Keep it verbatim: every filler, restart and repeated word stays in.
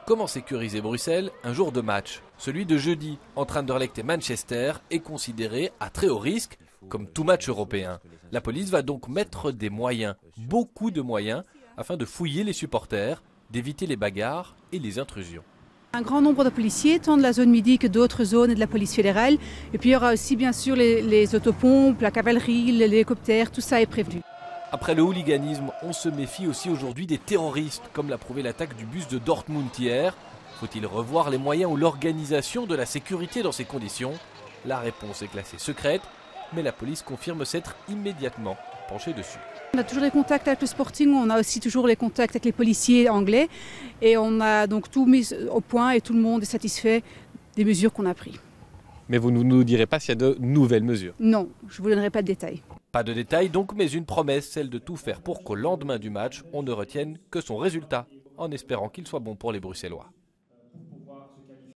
Comment sécuriser Bruxelles un jour de match? Celui de jeudi entre Anderlecht et Manchester est considéré à très haut risque, comme tout match européen. La police va donc mettre des moyens, beaucoup de moyens, afin de fouiller les supporters, d'éviter les bagarres et les intrusions. Un grand nombre de policiers, tant de la zone midi que d'autres zones et de la police fédérale. Et puis il y aura aussi bien sûr les, les autopompes, la cavalerie, l'hélicoptère, tout ça est prévenu. Après le hooliganisme, on se méfie aussi aujourd'hui des terroristes, comme l'a prouvé l'attaque du bus de Dortmund hier. Faut-il revoir les moyens ou l'organisation de la sécurité dans ces conditions? La réponse est classée secrète, mais la police confirme s'être immédiatement penchée dessus. On a toujours des contacts avec le Sporting, on a aussi toujours les contacts avec les policiers anglais. Et on a donc tout mis au point et tout le monde est satisfait des mesures qu'on a prises. Mais vous ne nous direz pas s'il y a de nouvelles mesures? Non, je ne vous donnerai pas de détails. Pas de détails donc, mais une promesse, celle de tout faire pour qu'au lendemain du match, on ne retienne que son résultat, en espérant qu'il soit bon pour les Bruxellois.